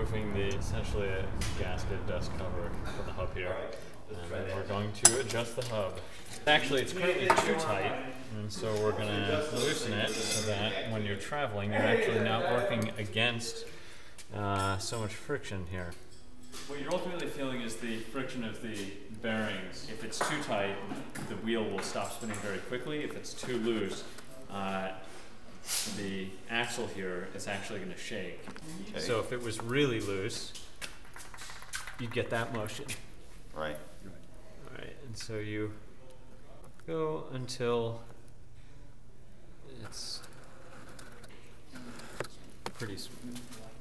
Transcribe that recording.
removing essentially a gasket dust cover for the hub here. And then we're going to adjust the hub. Actually, it's currently too tight, and so we're going to loosen it so that when you're traveling, you're actually not working against so much friction here. What you're ultimately feeling is the friction of the bearings. If it's too tight, the wheel will stop spinning very quickly. If it's too loose, the axle here is actually going to shake. Okay. So if it was really loose, you'd get that motion. Right. All right, and so you go until it's pretty smooth.